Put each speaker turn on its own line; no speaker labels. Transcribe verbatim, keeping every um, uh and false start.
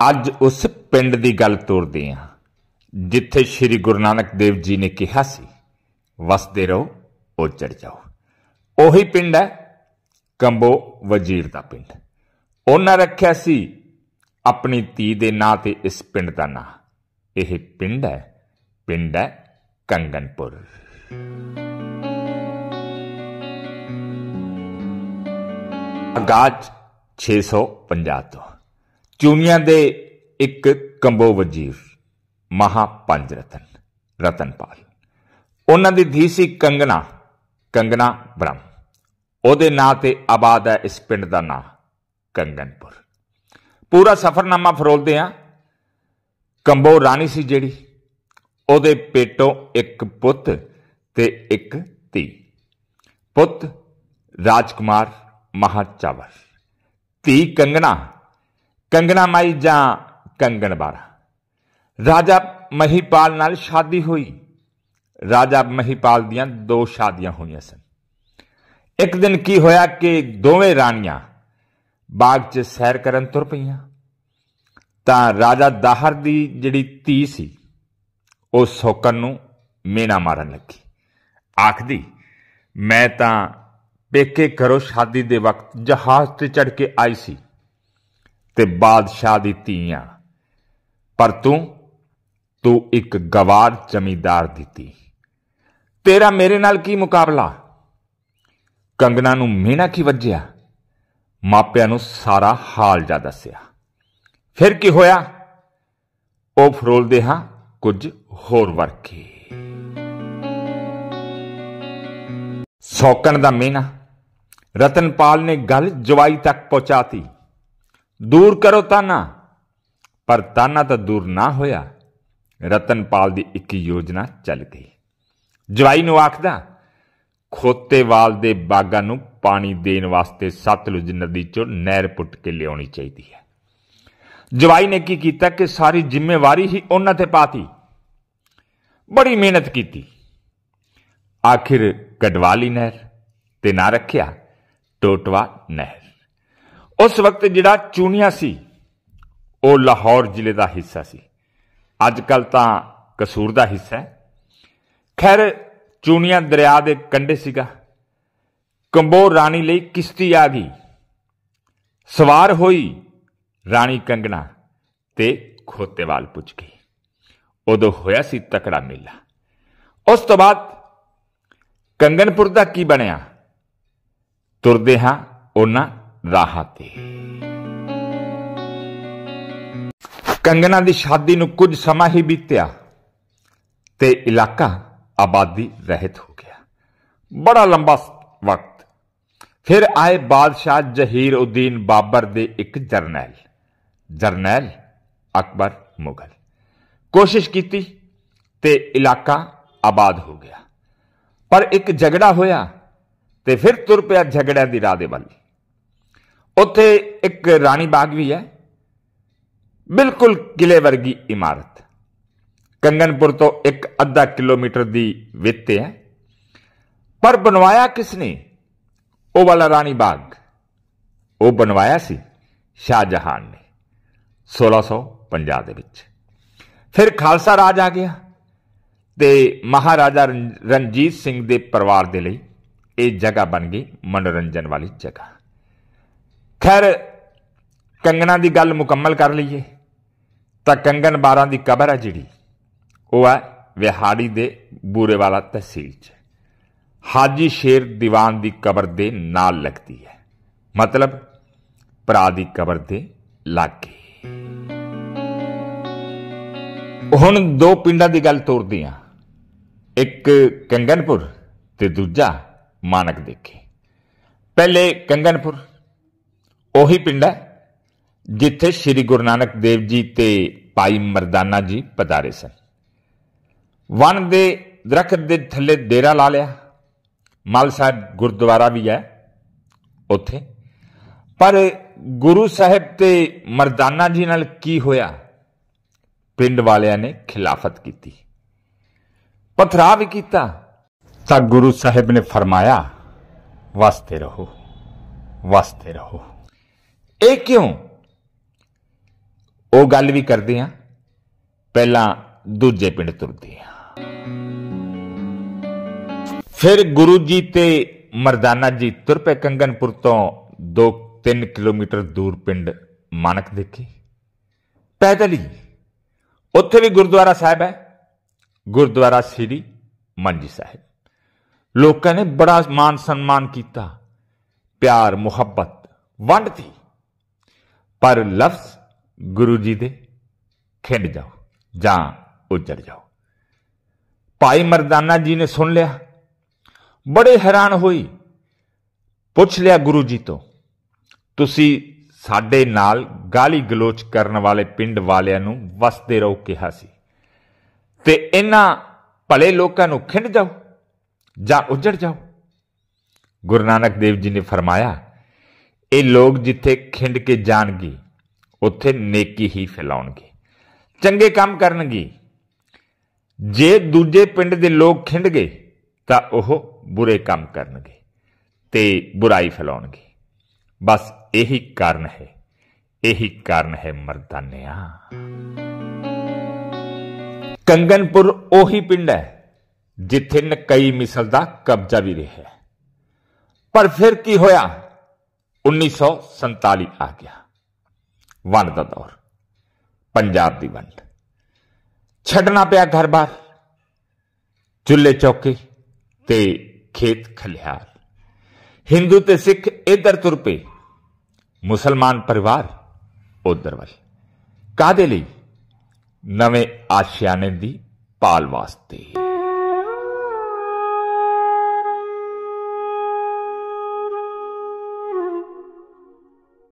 ਅੱਜ उस पिंड की गल तोरते हैं जिथे श्री गुरु नानक देव जी ने कहा सी वसते रहो उजड़ जाओ। उही पिंड है कंबो वजीर का पिंड। उन्हें रखिया सी अपनी धी के नां ते इस पिंड का नां। यह पिंड है पिंड है कंगनपुर। आगाज छे सौ पंजाह तो चूनिया दे एक कंबो वजीर महा पंज रतन रतनपाल। उन्हां दी धी सी कंगना कंगना ब्रह्म। उहदे नां ते आबाद है इस पिंड का नां कंगनपुर। पूरा सफरनामा फरोलदे आ। कंबो राणी सी जिहड़ी उहदे पेटों एक पुत ते एक धी। पुत राजकुमार महाचावर, धी कंगना कंगना माई जां कंगन बारा। राजा महीपाल नाल शादी हुई। राजा महीपाल दियां दो शादियां हुई सन। एक दिन की होया कि दोवें राणियां बाग च सैर करन तुर पईयां तां राजा दाहर दी जिहड़ी धी सी ਉਹ ਸੌਕਣ ਨੂੰ ਮੇਨਾ ਮਾਰਨ ਲੱਗੀ। ਆਖਦੀ ਮੈਂ ਤਾਂ ਪੇਕੇ ਘਰੋਂ ਸ਼ਾਦੀ ਦੇ ਵਕਤ ਜਹਾਜ਼ ਤੇ ਚੜ ਕੇ ਆਈ ਸੀ ਤੇ ਬਾਦਸ਼ਾਹ ਦੀ ਧੀ ਆਂ, ਪਰ ਤੂੰ ਤੂੰ ਇੱਕ ਗਵਾਰ ਜ਼ਮੀਂਦਾਰ ਦੀ ਧੀ। ਤੇਰਾ ਮੇਰੇ ਨਾਲ ਕੀ ਮੁਕਾਬਲਾ। ਕੰਗਨਾ ਨੂੰ ਮੇਨਾ ਕੀ ਵੱਜਿਆ। ਮਾਪਿਆਂ ਨੂੰ ਸਾਰਾ ਹਾਲ ਜਾ ਦੱਸਿਆ। ਫਿਰ ਕੀ ਹੋਇਆ ਉਹ ਫਰੋਲਦੇ ਹਾਂ कुछ होर वर्के। सौकन दा मेना रतनपाल ने गल जवाई तक पहुंचाती। दूर करो ताना, पर ताना तो दूर ना होया। रतनपाल दी एक योजना चल गई। जवाई नूं आखदा खोतेवाल दे बागां नूं पानी देण वास्ते सतलुज नदी चों नहर पुट के लियाउणी चाहीदी है। जवाई ने की किया कि सारी जिम्मेवारी ही उन्हां ते पाती। बड़ी मेहनत की। आखिर गढ़वाली नहर ते ना रखिया टोटवा नहर। उस वक्त जिहड़ा चूनिया सी वो लाहौर जिले का हिस्सा सी। अजकल तां कसूर का हिस्सा है। खैर चूनिया दरिया के कंढे सीगा। कंबो राणी लई किश्ती आ गई। सवार होई राणी कंगना ते खोतेवाल पुज गई। उदों होया सी तकड़ा मेला। उस तो बाद कंगनपुर का की बनया। तुरदे हां उन्हां राहां ते। कंगना की शादी नूं कुछ समा ही बीत्या ते इलाका आबादी रहित हो गया। बड़ा लंबा वक्त। फिर आए बादशाह जहीर उद्दीन बाबर दे एक जरनैल जरनैल अकबर मुगल। कोशिश की ते इलाका आबाद हो गया, पर एक झगड़ा होया ते फिर तुर पिया झगड़िया की राह दे वल। उत्थे एक रानी बाग भी है, बिल्कुल किले वर्गी इमारत। कंगनपुर तो एक अद्धा किलोमीटर की वित्ते है, पर बनवाया किसने ਉਹ वाला रानी बाग। ਉਹ बनवाया सी शाहजहां ने सोलह सौ पंजाह दे विच। फिर खालसा राज आ गया ते महाराजा रणजीत सिंह दे परिवार दे लई ਇਹ जगह बन गई मनोरंजन वाली जगह। खैर कंगना की गल मुकम्मल कर लीए तो कंगन बारा की कबर है जिहड़ी वो है विहाड़ी दे बूरेवाला तहसील च हाजी शेर दीवान की कबर दे नाल लगती है। मतलब भरा की कबर दे लागे। हुण दो पिंडां की गल तोरदे हां। एक कंगनपुर ते दूजा मानक देखे। पहले कंगनपुर उही पिंड है जिथे श्री गुरु नानक देव जी ते भाई मरदाना जी पधारे सन। वन दे दरखत दे थल्ले डेरा ला लिया। मल साहब गुरुद्वारा भी है उथे। पर गुरु साहब ते मरदाना जी नाल की होया। पिंड वालियां ने खिलाफत की, पथरा भी किया। तां गुरु साहब ने फरमाया वसते रहो वसते रहो। ये क्यों। ਉਹ ਗੱਲ ਵੀ ਕਰਦੇ ਹਾਂ, ਪਹਿਲਾਂ ਦੂਜੇ ਪਿੰਡ ਤੁਰਦੇ ਹਾਂ। ਫਿਰ ਗੁਰੂ ਜੀ ਤੇ ਮਰਦਾਨਾ ਜੀ ਤੁਰ ਪਏ ਕੰਗਨਪੁਰ ਤੋਂ ਦੋ ਤਿੰਨ ਕਿਲੋਮੀਟਰ ਦੂਰ ਪਿੰਡ ਮਾਨਕ ਦੇਖੇ, ਪੈਦਲ ਹੀ। ਉੱਥੇ ਵੀ ਗੁਰਦੁਆਰਾ ਸਾਹਿਬ ਹੈ, ਗੁਰਦੁਆਰਾ ਸ੍ਰੀ ਮੰਜੀ ਸਾਹਿਬ। ਲੋਕਾਂ ਨੇ ਬੜਾ ਮਾਨ ਸਨਮਾਨ ਕੀਤਾ, ਪਿਆਰ ਮੁਹੱਬਤ ਵੰਡ ਤੀ। ਪਰ ਲਫ਼ਜ਼ ਗੁਰੂ ਜੀ ਦੇ, ਖਿੰਡ ਜਾਓ ਜਾਂ ਉੱਜੜ ਜਾਓ। ਭਾਈ ਮਰਦਾਨਾ ਜੀ ਨੇ ਸੁਣ ਲਿਆ, ਬੜੇ ਹੈਰਾਨ ਹੋਈ। ਪੁੱਛ ਲਿਆ ਗੁਰੂ ਜੀ ਤੋਂ, ਤੁਸੀਂ ਸਾਡੇ ਨਾਲ ਗਾਲੀ ਗਲੋਚ ਕਰਨ ਵਾਲੇ ਪਿੰਡ ਵਾਲਿਆਂ ਨੂੰ ਵਸਦੇ ਰਹੋ ਕਿਹਾ ਸੀ, ਤੇ ਇਹਨਾਂ ਭਲੇ ਲੋਕਾਂ ਨੂੰ ਖਿੰਡ ਜਾਓ ਜਾਂ ਉੱਜੜ ਜਾਓ। ਗੁਰੂ ਨਾਨਕ ਦੇਵ ਜੀ ਨੇ ਫਰਮਾਇਆ, ਇਹ ਲੋਕ ਜਿੱਥੇ ਖਿੰਡ ਕੇ ਜਾਣਗੇ ਉੱਥੇ ਨੇਕੀ ਹੀ ਫੈਲਾਉਣਗੇ, ਚੰਗੇ ਕੰਮ ਕਰਨਗੇ। ਜੇ ਦੂਜੇ ਪਿੰਡ ਦੇ ਲੋਕ ਖਿੰਡ ਗਏ ਤਾਂ ਉਹ ਬੁਰੇ ਕੰਮ ਕਰਨਗੇ ਤੇ ਬੁਰਾਈ ਫੈਲਾਉਣਗੇ। ਬਸ ਇਹੀ ਕਾਰਨ ਹੈ, ਇਹੀ ਕਾਰਨ ਹੈ ਮਰਦਾਨਿਆ। ਕੰਗਨਪੁਰ ਉਹੀ ਪਿੰਡ ਹੈ ਜਿੱਥੇ ਨਕਈ ਮਿਸਲ ਦਾ ਕਬਜ਼ਾ ਵੀ ਰਿਹਾ। ਪਰ ਫਿਰ ਕੀ ਹੋਇਆ? ਉੱਨੀ ਸੌ ਸੰਤਾਲੀ ਆ ਗਿਆ, ਵੰਡ ਦਾ ਦੌਰ, ਪੰਜਾਬ ਦੀ ਵੰਡ। ਛੱਡਣਾ ਪਿਆ ਘਰ-ਬਾਰ, ਚੁੱਲ੍ਹੇ ਚੌਕੇ ਤੇ ਖੇਤ ਖਲਿਆਰ। ਹਿੰਦੂ ਤੇ ਸਿੱਖ ਇੱਧਰ ਤੁਰ ਪਏ, ਮੁਸਲਮਾਨ ਪਰਿਵਾਰ ਉਧਰ ਵੱਲ। ਕਾਹਦੇ ਲਈ? ਨਵੇਂ ਆਸ਼ਿਆਨੇ ਦੀ ਭਾਲ ਵਾਸਤੇ।